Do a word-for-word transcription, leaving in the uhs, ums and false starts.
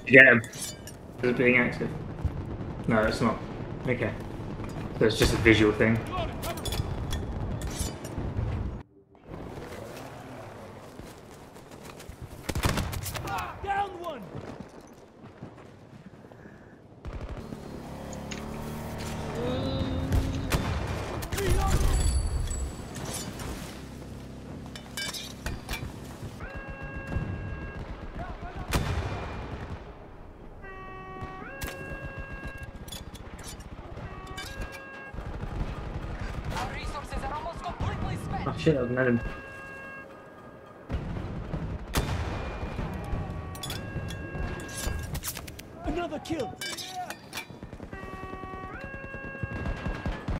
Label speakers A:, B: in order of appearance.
A: You get him.
B: Is it being active? No, it's not. Okay. So it's just a visual thing.
C: Down one.
D: Our resources are almost completely spent.
A: Oh shit, I've met him.
C: Another kill.